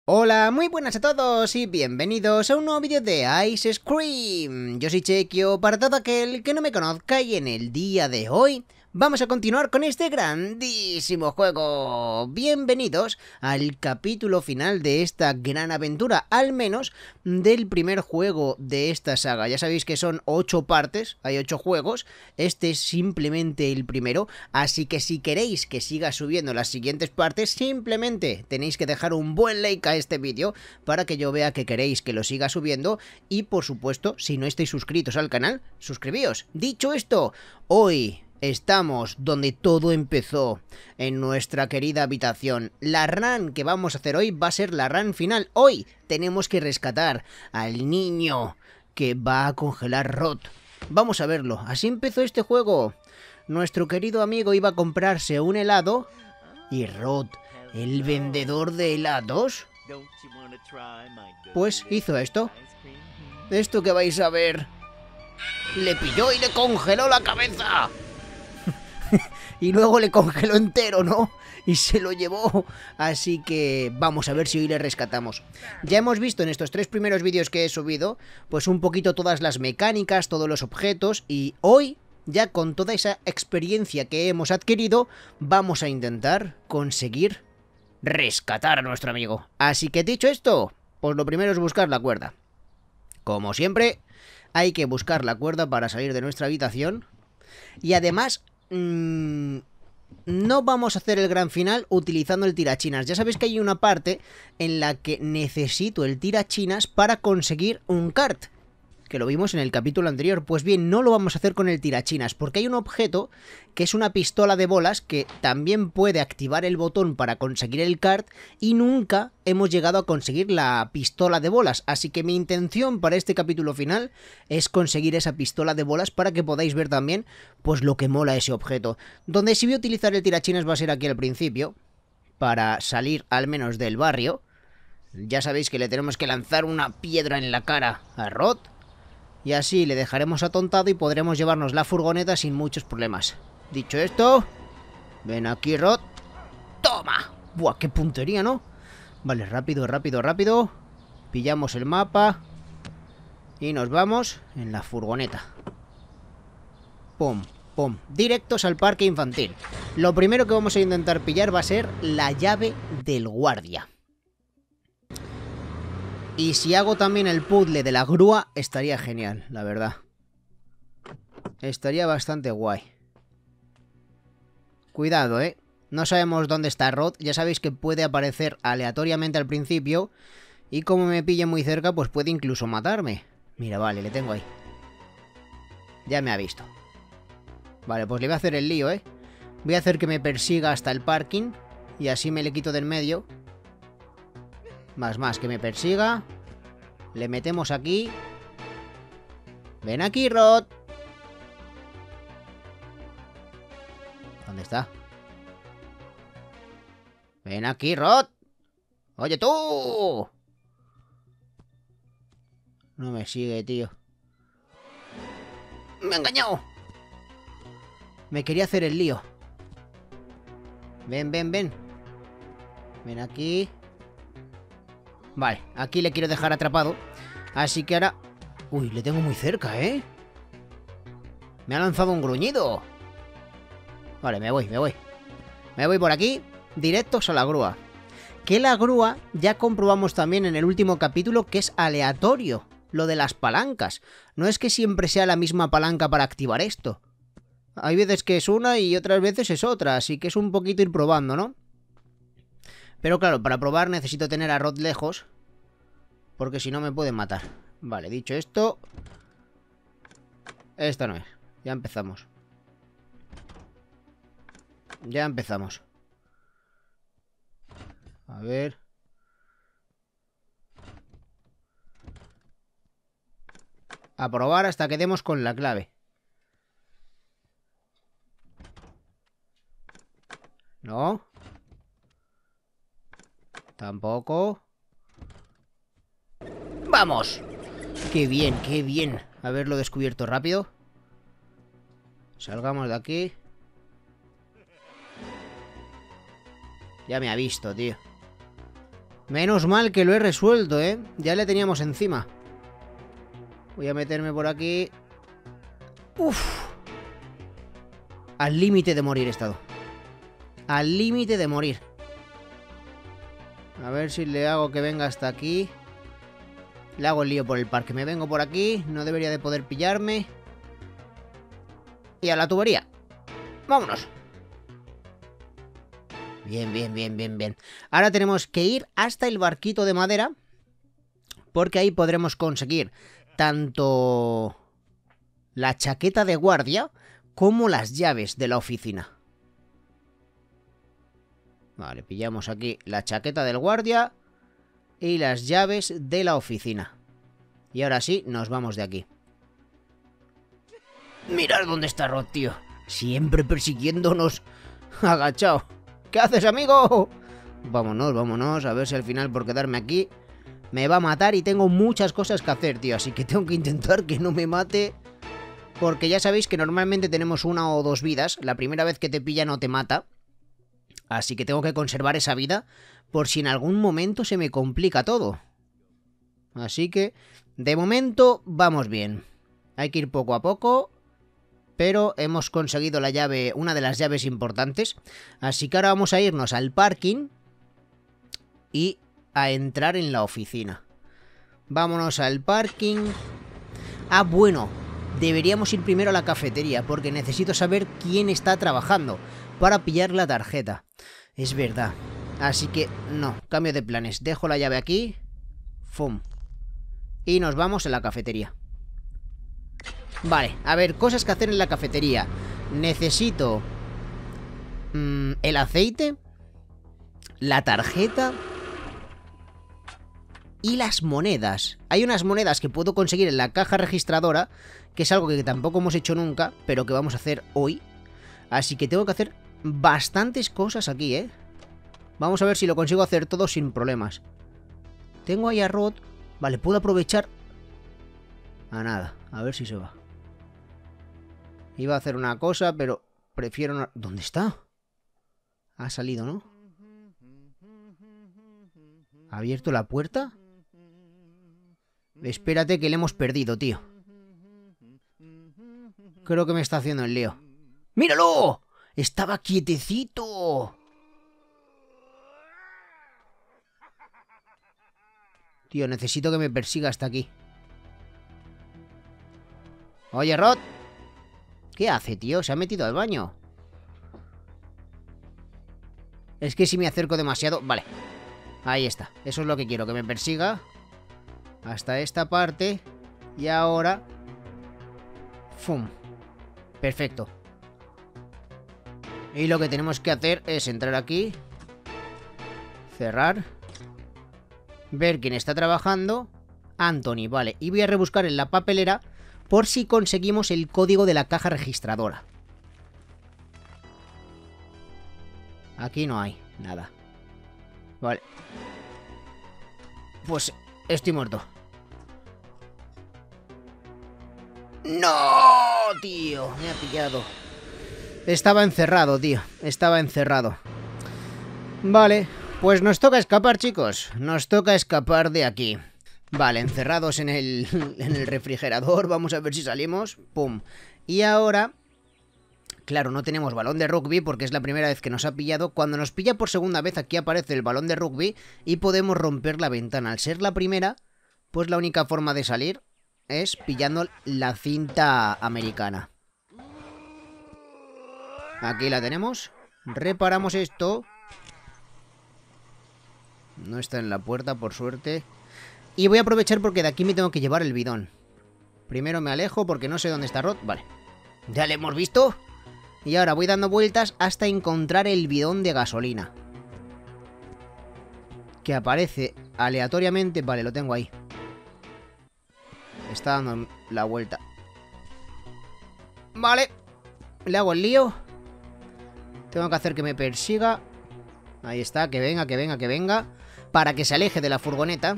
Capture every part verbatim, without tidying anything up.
Hola, muy buenas a todos y bienvenidos a un nuevo vídeo de Ice Scream. Yo soy Chequio, para todo aquel que no me conozca, y en el día de hoy vamos a continuar con este grandísimo juego. Bienvenidos al capítulo final de esta gran aventura, al menos del primer juego de esta saga. Ya sabéis que son ocho partes, hay ocho juegos, este es simplemente el primero, así que si queréis que siga subiendo las siguientes partes, simplemente tenéis que dejar un buen like a este vídeo para que yo vea que queréis que lo siga subiendo, y por supuesto, si no estáis suscritos al canal, suscribíos. Dicho esto, hoy estamos donde todo empezó, en nuestra querida habitación. La run que vamos a hacer hoy va a ser la run final. Hoy tenemos que rescatar al niño que va a congelar Rod. Vamos a verlo. Así empezó este juego. Nuestro querido amigo iba a comprarse un helado y Rod, el vendedor de helados, pues hizo esto. Esto que vais a ver. Le pilló y le congeló la cabeza. Y luego le congeló entero, ¿no? Y se lo llevó. Así que vamos a ver si hoy le rescatamos. Ya hemos visto en estos tres primeros vídeos que he subido, pues un poquito todas las mecánicas, todos los objetos. Y hoy, ya con toda esa experiencia que hemos adquirido, vamos a intentar conseguir rescatar a nuestro amigo. Así que dicho esto, pues lo primero es buscar la cuerda. Como siempre, hay que buscar la cuerda para salir de nuestra habitación. Y además, mmm, no vamos a hacer el gran final utilizando el tirachinas. Ya sabéis que hay una parte en la que necesito el tirachinas para conseguir un kart, que lo vimos en el capítulo anterior. Pues bien, no lo vamos a hacer con el tirachinas, porque hay un objeto que es una pistola de bolas que también puede activar el botón para conseguir el kart, y nunca hemos llegado a conseguir la pistola de bolas. Así que mi intención para este capítulo final es conseguir esa pistola de bolas para que podáis ver también pues lo que mola ese objeto. Donde sí voy a utilizar el tirachinas va a ser aquí al principio, para salir al menos del barrio. Ya sabéis que le tenemos que lanzar una piedra en la cara a Rod, y así le dejaremos atontado y podremos llevarnos la furgoneta sin muchos problemas. Dicho esto, ven aquí, Rod. ¡Toma! ¡Buah, qué puntería!, ¿no? Vale, rápido, rápido, rápido. Pillamos el mapa y nos vamos en la furgoneta. Pum, pum. Directos al parque infantil. Lo primero que vamos a intentar pillar va a ser la llave del guardia. Y si hago también el puzzle de la grúa, estaría genial, la verdad. Estaría bastante guay. Cuidado, ¿eh? No sabemos dónde está Rod. Ya sabéis que puede aparecer aleatoriamente al principio, y como me pille muy cerca, pues puede incluso matarme. Mira, vale, le tengo ahí. Ya me ha visto. Vale, pues le voy a hacer el lío, ¿eh? Voy a hacer que me persiga hasta el parking, y así me le quito del medio. Más, más, que me persiga. Le metemos aquí. Ven aquí, Rod. ¿Dónde está? Ven aquí, Rod. Oye, tú. No me sigue, tío. Me ha engañado. Me quería hacer el lío. Ven, ven, ven. Ven aquí. Vale, aquí le quiero dejar atrapado. Así que ahora... Uy, le tengo muy cerca, ¿eh? Me ha lanzado un gruñido. Vale, me voy, me voy. Me voy por aquí, directos a la grúa. Que la grúa ya comprobamos también en el último capítulo que es aleatorio, lo de las palancas. No es que siempre sea la misma palanca para activar esto. Hay veces que es una y otras veces es otra, así que es un poquito ir probando, ¿no? Pero claro, para probar necesito tener a Rod lejos, porque si no me pueden matar. Vale, dicho esto... Esta no es. Ya empezamos. Ya empezamos. A ver... A probar hasta que demos con la clave. No. Tampoco. ¡Vamos! ¡Qué bien, qué bien! Haberlo descubierto rápido. Salgamos de aquí. Ya me ha visto, tío. Menos mal que lo he resuelto, ¿eh? Ya le teníamos encima. Voy a meterme por aquí. Uf. Al límite de morir he estado. Al límite de morir. A ver si le hago que venga hasta aquí. Le hago el lío por el parque. Me vengo por aquí. No debería de poder pillarme. Y a la tubería. Vámonos. Bien, bien, bien, bien, bien. Ahora tenemos que ir hasta el barquito de madera. Porque ahí podremos conseguir tanto la chaqueta de guardia como las llaves de la oficina. Vale, pillamos aquí la chaqueta del guardia y las llaves de la oficina. Y ahora sí, nos vamos de aquí. Mirad dónde está Rod, tío. Siempre persiguiéndonos. Agachado. ¿Qué haces, amigo? Vámonos, vámonos. A ver si al final por quedarme aquí me va a matar y tengo muchas cosas que hacer, tío. Así que tengo que intentar que no me mate. Porque ya sabéis que normalmente tenemos una o dos vidas. La primera vez que te pilla no te mata. Así que tengo que conservar esa vida por si en algún momento se me complica todo. Así que, de momento, vamos bien. Hay que ir poco a poco. Pero hemos conseguido la llave, una de las llaves importantes. Así que ahora vamos a irnos al parking y a entrar en la oficina. Vámonos al parking. Ah, bueno, deberíamos ir primero a la cafetería porque necesito saber quién está trabajando para pillar la tarjeta. Es verdad. Así que, no, cambio de planes. Dejo la llave aquí. Fum. Y nos vamos a la cafetería. Vale, a ver, cosas que hacer en la cafetería. Necesito mmm, el aceite, la tarjeta y las monedas. Hay unas monedas que puedo conseguir en la caja registradora, que es algo que tampoco hemos hecho nunca, pero que vamos a hacer hoy. Así que tengo que hacer bastantes cosas aquí, ¿eh? Vamos a ver si lo consigo hacer todo sin problemas. Tengo ahí a Rod. Vale, puedo aprovechar. A nada, a ver si se va. Iba a hacer una cosa, pero prefiero no... ¿Dónde está? Ha salido, ¿no? ¿Ha abierto la puerta? Espérate que le hemos perdido, tío. Creo que me está haciendo el lío. ¡Míralo! ¡Estaba quietecito! Tío, necesito que me persiga hasta aquí. Oye, Rod. ¿Qué hace, tío? Se ha metido al baño. Es que si me acerco demasiado... Vale. Ahí está. Eso es lo que quiero, que me persiga hasta esta parte. Y ahora... ¡Fum! Perfecto. Y lo que tenemos que hacer es entrar aquí. Cerrar. Ver quién está trabajando. Anthony, vale. Y voy a rebuscar en la papelera por si conseguimos el código de la caja registradora. Aquí no hay nada. Vale. Pues estoy muerto. ¡No, tío! Me ha pillado. Estaba encerrado, tío. Estaba encerrado. Vale. Pues nos toca escapar, chicos. Nos toca escapar de aquí. Vale, encerrados en el, en el refrigerador. Vamos a ver si salimos. Pum. Y ahora... Claro, no tenemos balón de rugby porque es la primera vez que nos ha pillado. Cuando nos pilla por segunda vez, aquí aparece el balón de rugby y podemos romper la ventana. Al ser la primera, pues la única forma de salir es pillando la cinta americana. Aquí la tenemos. Reparamos esto. No está en la puerta, por suerte. Y voy a aprovechar porque de aquí me tengo que llevar el bidón. Primero me alejo porque no sé dónde está Rod. Vale. Ya le hemos visto. Y ahora voy dando vueltas hasta encontrar el bidón de gasolina. Que aparece aleatoriamente. Vale, lo tengo ahí. Está dando la vuelta. Vale. Le hago el lío. Tengo que hacer que me persiga. Ahí está, que venga, que venga, que venga. Para que se aleje de la furgoneta.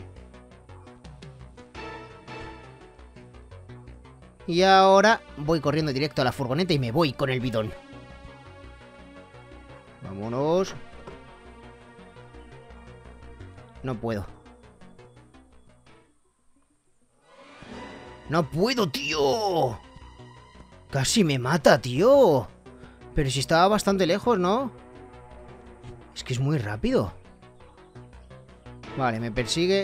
Y ahora voy corriendo directo a la furgoneta y me voy con el bidón. Vámonos. No puedo. ¡No puedo, tío! Casi me mata, tío. Pero si estaba bastante lejos, ¿no? Es que es muy rápido. Vale, me persigue.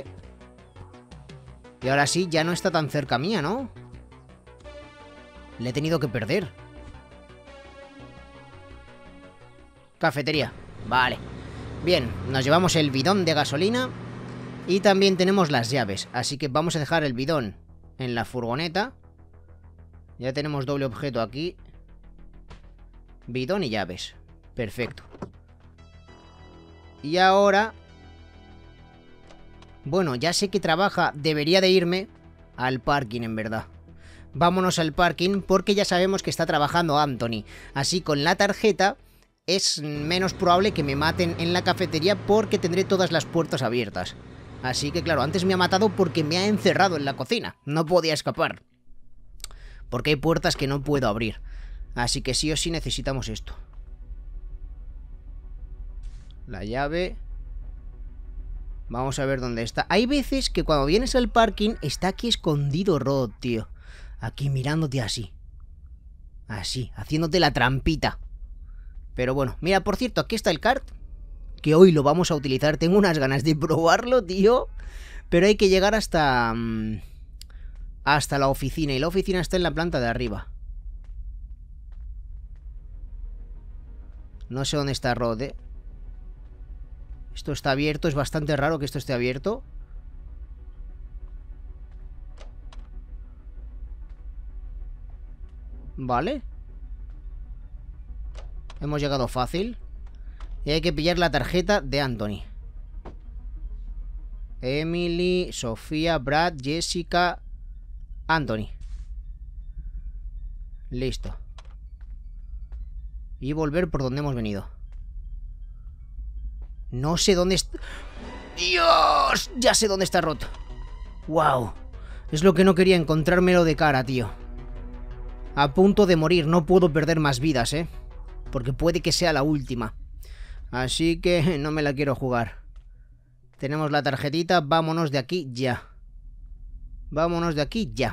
Y ahora sí, ya no está tan cerca mía, ¿no? Le he tenido que perder. Cafetería. Vale. Bien, nos llevamos el bidón de gasolina. Y también tenemos las llaves. Así que vamos a dejar el bidón en la furgoneta. Ya tenemos doble objeto aquí. Bidón y llaves. Perfecto. Y ahora... Bueno, ya sé que trabaja. Debería de irme al parking, en verdad. Vámonos al parking porque ya sabemos que está trabajando Anthony. Así con la tarjeta es menos probable que me maten en la cafetería porque tendré todas las puertas abiertas. Así que claro, antes me ha matado porque me ha encerrado en la cocina. No podía escapar. Porque hay puertas que no puedo abrir. Así que sí o sí necesitamos esto. La llave. Vamos a ver dónde está. Hay veces que cuando vienes al parking está aquí escondido Rod, tío. Aquí mirándote así. Así, haciéndote la trampita. Pero bueno, mira, por cierto, aquí está el kart. Que hoy lo vamos a utilizar. Tengo unas ganas de probarlo, tío. Pero hay que llegar hasta... Mmm, hasta la oficina. Y la oficina está en la planta de arriba. No sé dónde está Rod, eh. Esto está abierto. Es bastante raro que esto esté abierto. Vale. Hemos llegado fácil. Y hay que pillar la tarjeta de Anthony. Emily, Sofía, Brad, Jessica, Anthony. Listo. Y volver por donde hemos venido. No sé dónde está... ¡Dios! Ya sé dónde está Rod. ¡Wow! Es lo que no quería, encontrármelo de cara, tío. A punto de morir. No puedo perder más vidas, ¿eh? Porque puede que sea la última. Así que no me la quiero jugar. Tenemos la tarjetita. Vámonos de aquí ya. Vámonos de aquí ya.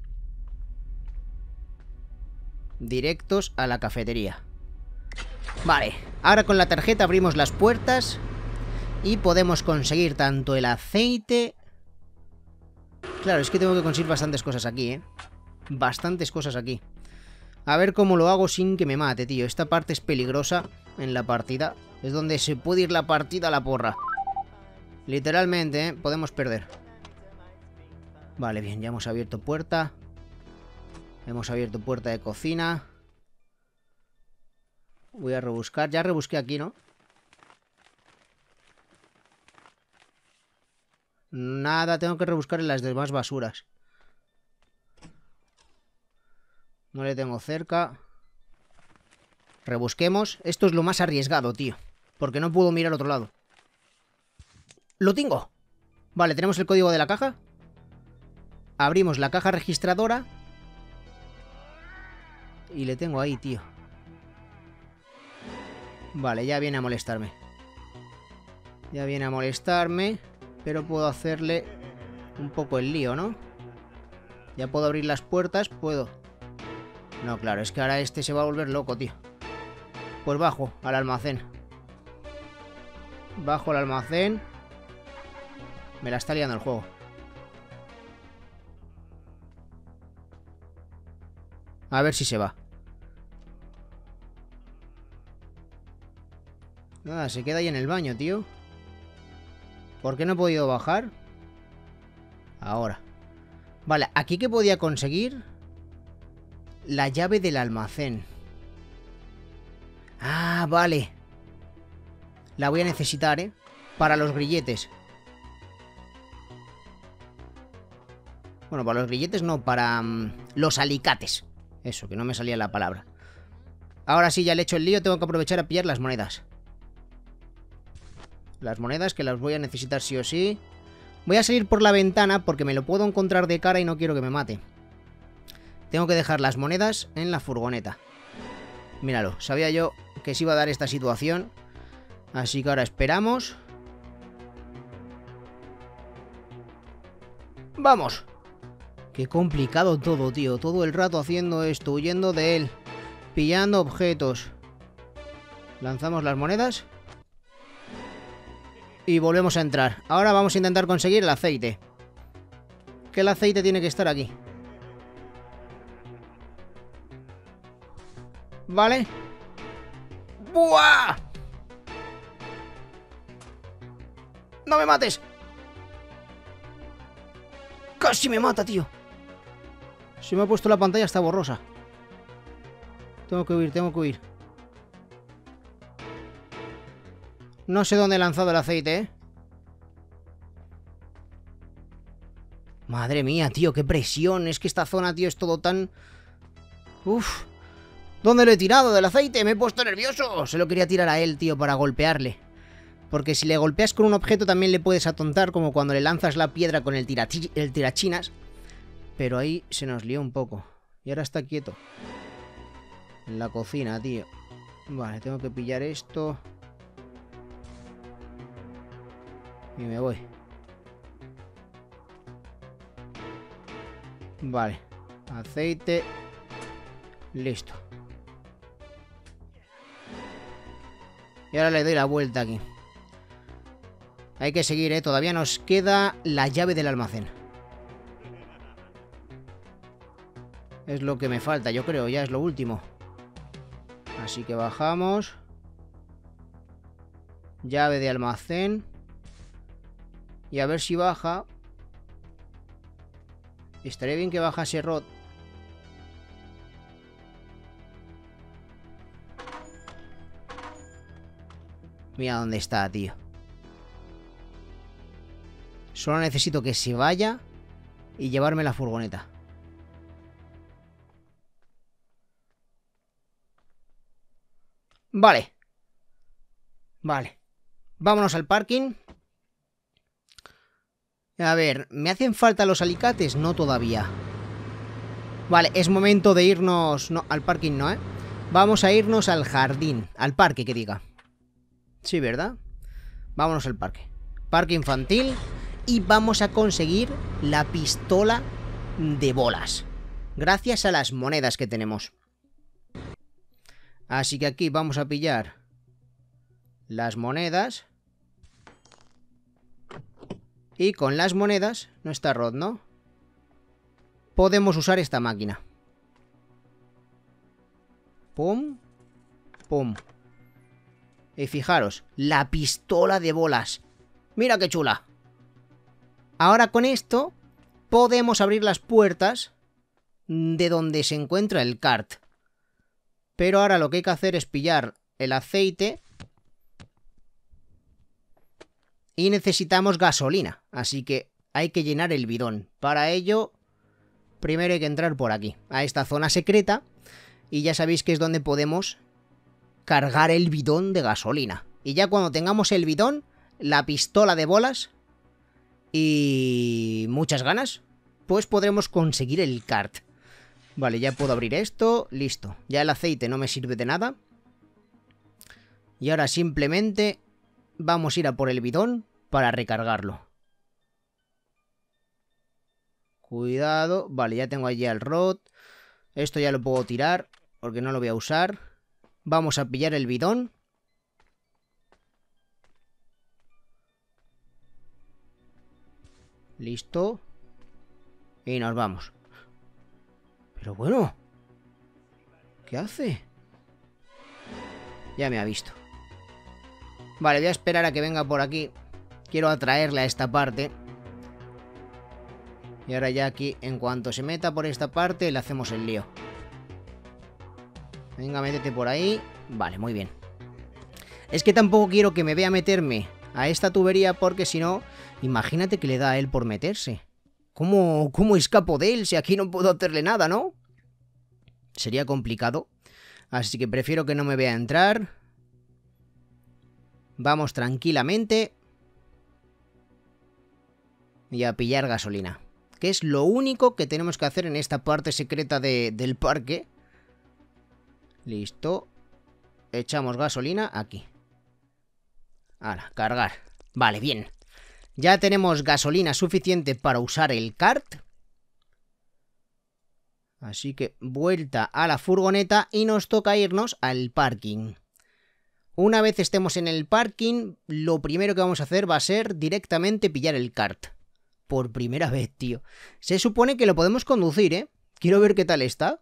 Directos a la cafetería. Vale. Ahora con la tarjeta abrimos las puertas. Y podemos conseguir tanto el aceite... Claro, es que tengo que conseguir bastantes cosas aquí, ¿eh? Bastantes cosas aquí. A ver cómo lo hago sin que me mate, tío. Esta parte es peligrosa en la partida. Es donde se puede ir la partida a la porra. Literalmente, ¿eh? Podemos perder. Vale, bien, ya hemos abierto puerta. Hemos abierto puerta de cocina. Voy a rebuscar. Ya rebusqué aquí, ¿no? Nada, tengo que rebuscar en las demás basuras. No le tengo cerca. Rebusquemos. Esto es lo más arriesgado, tío. Porque no puedo mirar al otro lado. ¡Lo tengo! Vale, tenemos el código de la caja. Abrimos la caja registradora. Y le tengo ahí, tío. Vale, ya viene a molestarme. Ya viene a molestarme. Pero puedo hacerle un poco el lío, ¿no? Ya puedo abrir las puertas, puedo... No, claro, es que ahora este se va a volver loco, tío. Pues bajo al almacén. Bajo al almacén. Me la está liando el juego. A ver si se va. Nada, se queda ahí en el baño, tío. ¿Por qué no he podido bajar? Ahora. Vale, aquí que podía conseguir... La llave del almacén. Ah, vale. La voy a necesitar, ¿eh? Para los grilletes. Bueno, para los grilletes no, para... Um, los alicates. Eso, que no me salía la palabra. Ahora sí, ya le he hecho el lío. Tengo que aprovechar a pillar las monedas. Las monedas que las voy a necesitar sí o sí. Voy a salir por la ventana porque me lo puedo encontrar de cara y no quiero que me mate. Tengo que dejar las monedas en la furgoneta. Míralo, sabía yo que se iba a dar esta situación. Así que ahora esperamos. ¡Vamos! Qué complicado todo, tío. Todo el rato haciendo esto, huyendo de él. Pillando objetos. Lanzamos las monedas. Y volvemos a entrar. Ahora vamos a intentar conseguir el aceite. Que el aceite tiene que estar aquí. Vale. ¡Buah! ¡No me mates! ¡Casi me mata, tío! Se me ha puesto la pantalla hasta borrosa. Tengo que huir, tengo que huir. No sé dónde he lanzado el aceite, ¿eh? Madre mía, tío, qué presión. Es que esta zona, tío, es todo tan... Uf. ¿Dónde lo he tirado del aceite? Me he puesto nervioso. Se lo quería tirar a él, tío, para golpearle. Porque si le golpeas con un objeto también le puedes atontar, como cuando le lanzas la piedra con el, tirachi el tirachinas. Pero ahí se nos lió un poco. Y ahora está quieto. En la cocina, tío. Vale, tengo que pillar esto. Y me voy. Vale. Aceite. Listo. Y ahora le doy la vuelta aquí. Hay que seguir, ¿eh? Todavía nos queda la llave del almacén. Es lo que me falta, yo creo. Ya es lo último. Así que bajamos. Llave de almacén. Y a ver si baja. Estaría bien que bajase Rod. Mira dónde está, tío. Solo necesito que se vaya y llevarme la furgoneta. Vale. Vale. Vámonos al parking. A ver, ¿me hacen falta los alicates? No todavía. Vale, es momento de irnos... No, al parking no, ¿eh? Vamos a irnos al jardín. Al parque, que diga. Sí, ¿verdad? Vámonos al parque. Parque infantil. Y vamos a conseguir la pistola de bolas. Gracias a las monedas que tenemos. Así que aquí vamos a pillar las monedas. Y con las monedas, no está Rod, ¿no? Podemos usar esta máquina. Pum. Pum. Y fijaros, la pistola de bolas. Mira qué chula. Ahora con esto podemos abrir las puertas de donde se encuentra el kart. Pero ahora lo que hay que hacer es pillar el aceite. Y necesitamos gasolina. Así que hay que llenar el bidón. Para ello, primero hay que entrar por aquí, a esta zona secreta. Y ya sabéis que es donde podemos cargar el bidón de gasolina. Y ya cuando tengamos el bidón, la pistola de bolas y muchas ganas, pues podremos conseguir el kart. Vale, ya puedo abrir esto. Listo. Ya el aceite no me sirve de nada. Y ahora simplemente vamos a ir a por el bidón para recargarlo. Cuidado. Vale, ya tengo allí el Rod. Esto ya lo puedo tirar porque no lo voy a usar. Vamos a pillar el bidón. Listo. Y nos vamos. Pero bueno, ¿qué hace? Ya me ha visto. Vale, voy a esperar a que venga por aquí. Quiero atraerle a esta parte. Y ahora ya aquí, en cuanto se meta por esta parte, le hacemos el lío. Venga, métete por ahí. Vale, muy bien. Es que tampoco quiero que me vea meterme a esta tubería, porque si no, imagínate que le da a él por meterse. ¿Cómo, cómo escapo de él si aquí no puedo hacerle nada, no? Sería complicado. Así que prefiero que no me vea entrar. Vamos tranquilamente. Y a pillar gasolina. Que es lo único que tenemos que hacer en esta parte secreta de, del parque. Listo. Echamos gasolina aquí. Ahora, cargar. Vale, bien. Ya tenemos gasolina suficiente para usar el kart. Así que vuelta a la furgoneta y nos toca irnos al parking. Una vez estemos en el parking, lo primero que vamos a hacer va a ser directamente pillar el kart. Por primera vez, tío. Se supone que lo podemos conducir, ¿eh? Quiero ver qué tal está.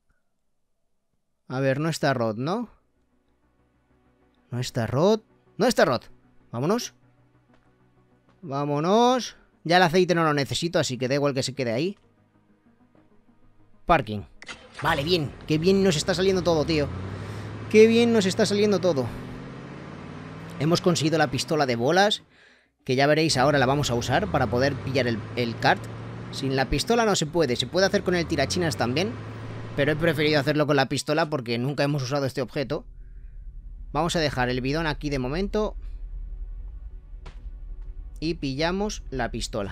A ver, no está Rod, ¿no? No está Rod. No está Rod. Vámonos. Vámonos. Ya el aceite no lo necesito, así que da igual que se quede ahí. Parking. Vale, bien. Qué bien nos está saliendo todo, tío. Qué bien nos está saliendo todo. Hemos conseguido la pistola de bolas, que ya veréis ahora la vamos a usar para poder pillar el, el kart. Sin la pistola no se puede. Se puede hacer con el tirachinas también, pero he preferido hacerlo con la pistola porque nunca hemos usado este objeto. Vamos a dejar el bidón aquí de momento. Y pillamos la pistola.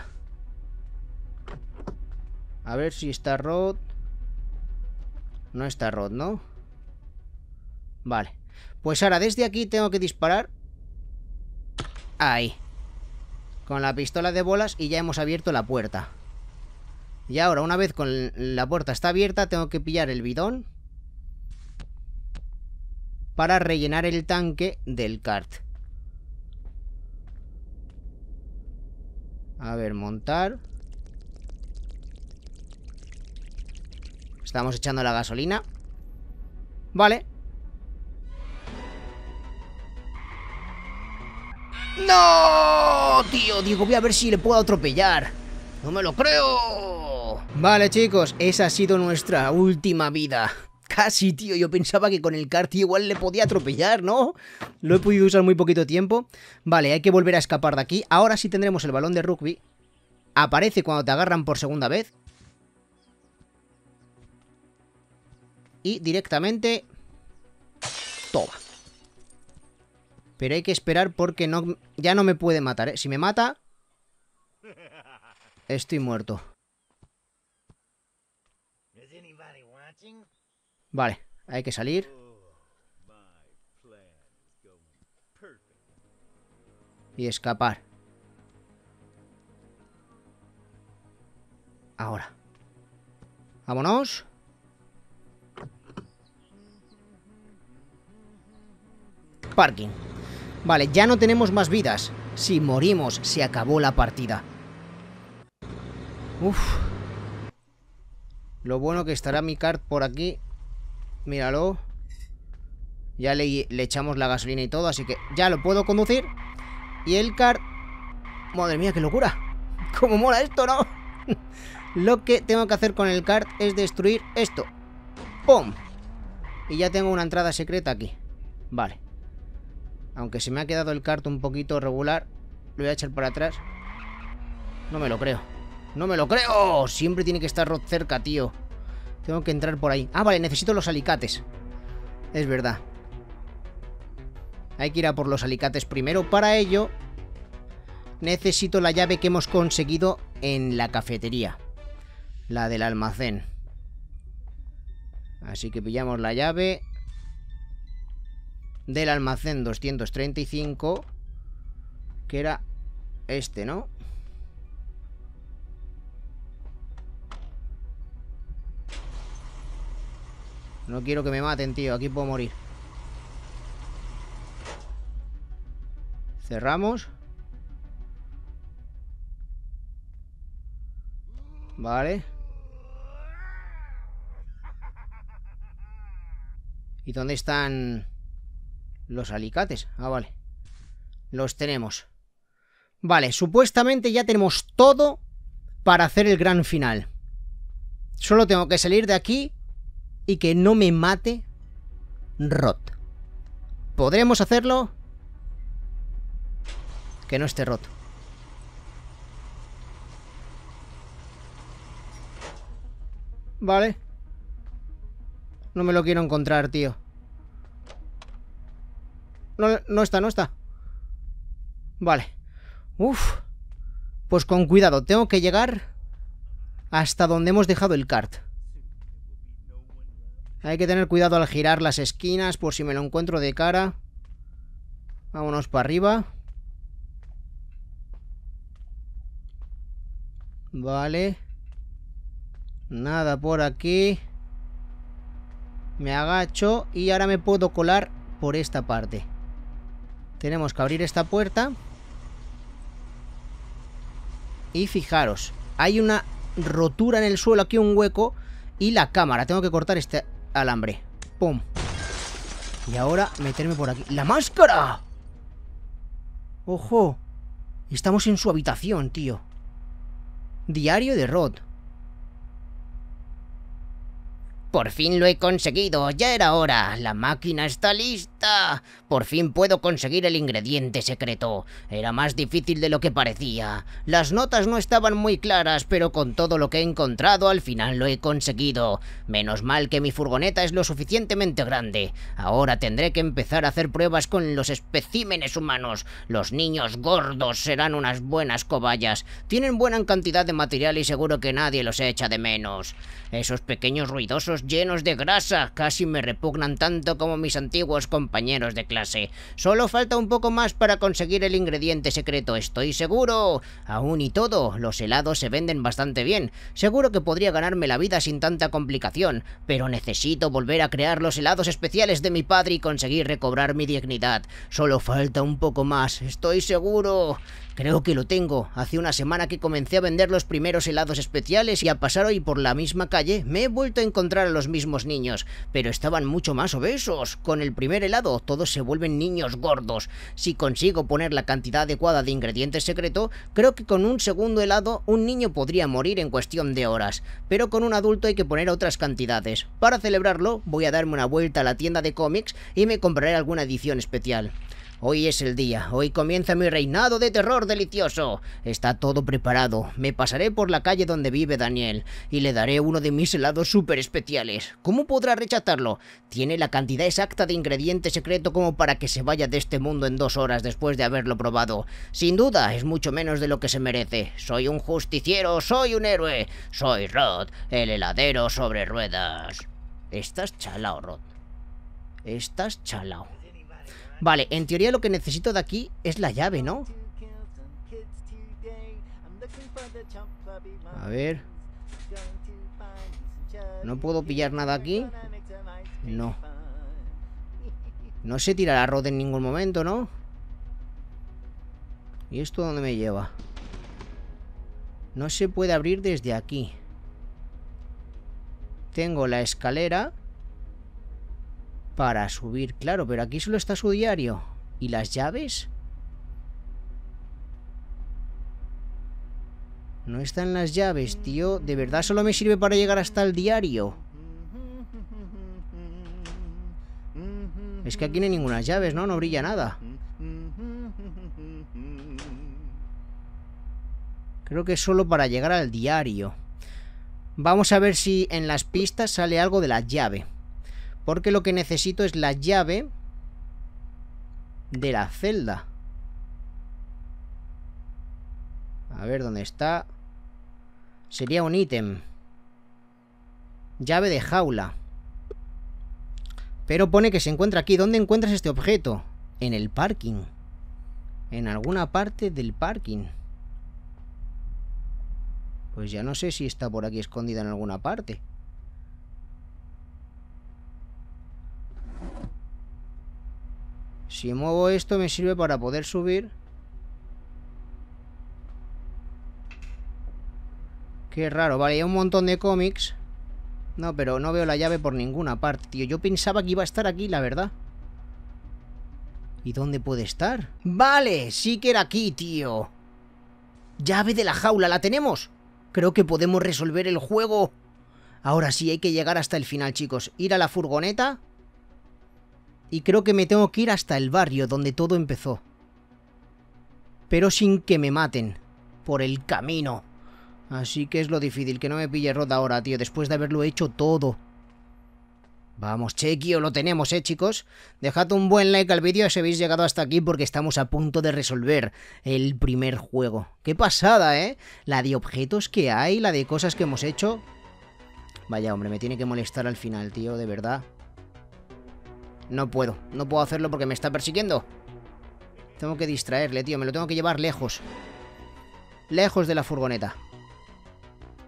A ver si está Rod. No está Rod, ¿no? Vale. Pues ahora desde aquí tengo que disparar. Ahí. Con la pistola de bolas y ya hemos abierto la puerta. Y ahora, una vez con la puerta está abierta, tengo que pillar el bidón para rellenar el tanque del kart. A ver, montar. Estamos echando la gasolina. Vale. ¡No! Tío, digo, voy a ver si le puedo atropellar. No me lo creo. Vale, chicos, esa ha sido nuestra última vida. Casi, tío, yo pensaba que con el kart igual le podía atropellar, ¿no? Lo he podido usar muy poquito tiempo. Vale, hay que volver a escapar de aquí. Ahora sí tendremos el balón de rugby. Aparece cuando te agarran por segunda vez. Y directamente... Toma. Pero hay que esperar porque no, ya no me puede matar, ¿eh? Si me mata... Estoy muerto. Vale, hay que salir. Y escapar. Ahora. Vámonos. Parking. Vale, ya no tenemos más vidas. Si morimos, se acabó la partida. Uf. Lo bueno que estará mi kart por aquí. Míralo. Ya le, le echamos la gasolina y todo, así que ya lo puedo conducir. Y el kart... Madre mía, qué locura. Cómo mola esto, ¿no? Lo que tengo que hacer con el kart es destruir esto. ¡Pum! Y ya tengo una entrada secreta aquí. Vale. Aunque se me ha quedado el kart un poquito regular, lo voy a echar para atrás. No me lo creo. ¡No me lo creo! Siempre tiene que estar Rod cerca, tío. Tengo que entrar por ahí. Ah, vale, necesito los alicates. Es verdad. Hay que ir a por los alicates primero. Para ello, necesito la llave que hemos conseguido en la cafetería. La del almacén. Así que pillamos la llave del almacén doscientos treinta y cinco, que era este, ¿no? No quiero que me maten, tío. Aquí puedo morir. Cerramos. Vale. ¿Y dónde están los alicates? Ah, vale. Los tenemos. Vale, supuestamente ya tenemos todo para hacer el gran final. Solo tengo que salir de aquí y que no me mate Rod. ¿Podremos hacerlo? Que no esté Rod. Vale. No me lo quiero encontrar, tío. No, no está, no está. Vale. Uf. Pues con cuidado, tengo que llegar hasta donde hemos dejado el kart. Hay que tener cuidado al girar las esquinas por si me lo encuentro de cara. Vámonos para arriba. Vale. Nada por aquí. Me agacho y ahora me puedo colar por esta parte. Tenemos que abrir esta puerta. Y fijaros, hay una rotura en el suelo, aquí un hueco. Y la cámara, tengo que cortar este alambre. ¡Pum! Y ahora meterme por aquí. ¡La máscara! ¡Ojo! Estamos en su habitación, tío. Diario de Rod. Por fin lo he conseguido, ya era hora. La máquina está lista. Por fin puedo conseguir el ingrediente secreto. Era más difícil de lo que parecía. Las notas no estaban muy claras, pero con todo lo que he encontrado al final lo he conseguido. Menos mal que mi furgoneta es lo suficientemente grande. Ahora tendré que empezar a hacer pruebas con los especímenes humanos. Los niños gordos serán unas buenas cobayas. Tienen buena cantidad de material y seguro que nadie los echa de menos. Esos pequeños ruidosos llenos de grasa casi me repugnan tanto como mis antiguos compañeros de clase. Solo falta un poco más para conseguir el ingrediente secreto, estoy seguro. Aún y todo, los helados se venden bastante bien. Seguro que podría ganarme la vida sin tanta complicación, pero necesito volver a crear los helados especiales de mi padre y conseguir recobrar mi dignidad. Solo falta un poco más, estoy seguro. Creo que lo tengo. Hace una semana que comencé a vender los primeros helados especiales y a pasar hoy por la misma calle me he vuelto a encontrar a los mismos niños, pero estaban mucho más obesos. Con el primer helado todos se vuelven niños gordos. Si consigo poner la cantidad adecuada de ingredientes secreto, creo que con un segundo helado un niño podría morir en cuestión de horas, pero con un adulto hay que poner otras cantidades. Para celebrarlo voy a darme una vuelta a la tienda de cómics y me compraré alguna edición especial. Hoy es el día, hoy comienza mi reinado de terror delicioso. Está todo preparado, me pasaré por la calle donde vive Daniel y le daré uno de mis helados súper especiales. ¿Cómo podrá rechazarlo? Tiene la cantidad exacta de ingrediente secreto como para que se vaya de este mundo en dos horas después de haberlo probado. Sin duda, es mucho menos de lo que se merece. Soy un justiciero, soy un héroe. Soy Rod, el heladero sobre ruedas. Estás chalao, Rod. Estás chalao. Vale, en teoría lo que necesito de aquí es la llave, ¿no? A ver. ¿No puedo pillar nada aquí? No. No sé tirar a Rod en ningún momento, ¿no? ¿Y esto dónde me lleva? No se puede abrir desde aquí. Tengo la escalera para subir, claro, pero aquí solo está su diario. ¿Y las llaves? No están las llaves, tío. ¿De verdad solo me sirve para llegar hasta el diario? Es que aquí no hay ninguna llaves, ¿no? No brilla nada. Creo que es solo para llegar al diario. Vamos a ver si en las pistas sale algo de la llave. Porque lo que necesito es la llave de la celda. A ver, ¿dónde está? Sería un ítem. Llave de jaula. Pero pone que se encuentra aquí. ¿Dónde encuentras este objeto? En el parking. En alguna parte del parking. Pues ya no sé si está por aquí escondida en alguna parte. Si muevo esto me sirve para poder subir. Qué raro, vale, hay un montón de cómics. No, pero no veo la llave por ninguna parte, tío. Yo pensaba que iba a estar aquí, la verdad. ¿Y dónde puede estar? Vale, sí que era aquí, tío. Llave de la jaula, ¿la tenemos? Creo que podemos resolver el juego. Ahora sí, hay que llegar hasta el final, chicos. Ir a la furgoneta. Y creo que me tengo que ir hasta el barrio donde todo empezó. Pero sin que me maten. Por el camino. Así que es lo difícil, que no me pille Rod ahora, tío, después de haberlo hecho todo. Vamos, chequio, lo tenemos, eh, chicos. Dejad un buen like al vídeo si habéis llegado hasta aquí porque estamos a punto de resolver el primer juego. ¡Qué pasada, eh! La de objetos que hay, la de cosas que hemos hecho. Vaya, hombre, me tiene que molestar al final, tío, de verdad. No puedo, no puedo hacerlo porque me está persiguiendo. Tengo que distraerle, tío, me lo tengo que llevar lejos. Lejos de la furgoneta.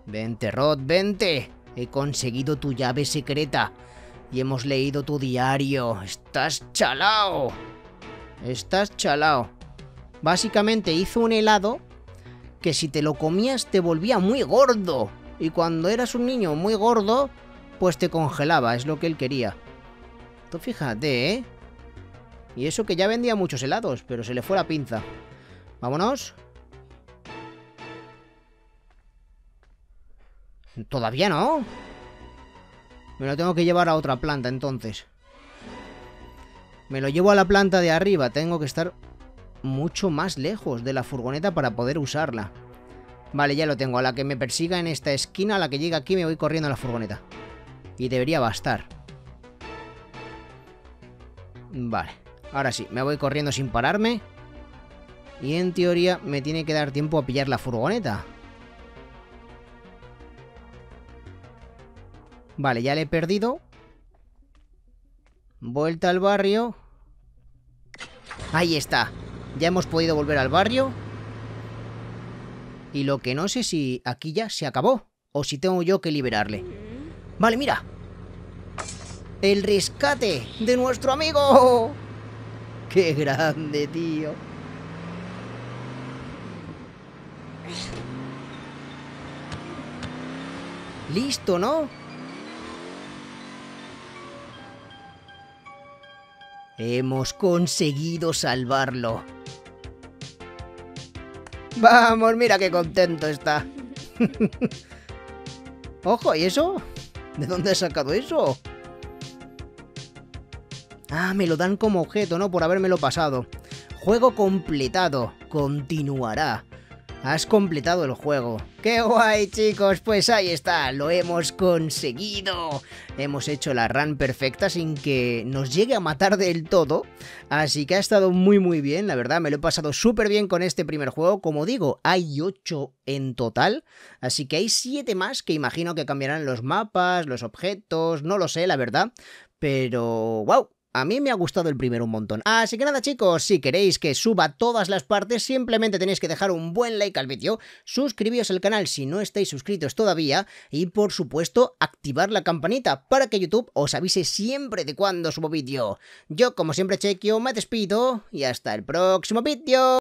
Vente, Rod, vente. He conseguido tu llave secreta. Y hemos leído tu diario. Estás chalao. Estás chalao. Básicamente hizo un helado que si te lo comías te volvía muy gordo. Y cuando eras un niño muy gordo, pues te congelaba. Es lo que él quería. Tú fíjate, ¿eh? Y eso que ya vendía muchos helados, pero se le fue la pinza. Vámonos. Todavía no. Me lo tengo que llevar a otra planta, entonces. Me lo llevo a la planta de arriba. Tengo que estar mucho más lejos de la furgoneta para poder usarla. Vale, ya lo tengo. A la que me persiga en esta esquina, a la que llegue aquí, me voy corriendo a la furgoneta. Y debería bastar. Vale. Ahora sí, me voy corriendo sin pararme. Y en teoría me tiene que dar tiempo a pillar la furgoneta. Vale, ya le he perdido. Vuelta al barrio. Ahí está. Ya hemos podido volver al barrio. Y lo que no sé si aquí ya se acabó. O si tengo yo que liberarle. Vale, mira. El rescate de nuestro amigo. ¡Qué grande, tío! Listo, ¿no? Hemos conseguido salvarlo. Vamos, mira qué contento está. Ojo, ¿y eso? ¿De dónde has sacado eso? Ah, me lo dan como objeto, ¿no? Por habérmelo pasado. Juego completado. Continuará. Has completado el juego. ¡Qué guay, chicos! Pues ahí está, lo hemos conseguido. Hemos hecho la run perfecta sin que nos llegue a matar del todo. Así que ha estado muy muy bien, la verdad. Me lo he pasado súper bien con este primer juego. Como digo, hay ocho en total. Así que hay siete más que imagino que cambiarán los mapas, los objetos. No lo sé, la verdad. Pero... ¡wow! A mí me ha gustado el primero un montón. Así que nada, chicos, si queréis que suba todas las partes, simplemente tenéis que dejar un buen like al vídeo, suscribiros al canal si no estáis suscritos todavía y, por supuesto, activar la campanita para que YouTube os avise siempre de cuando subo vídeo. Yo, como siempre, Chequio, me despido y hasta el próximo vídeo.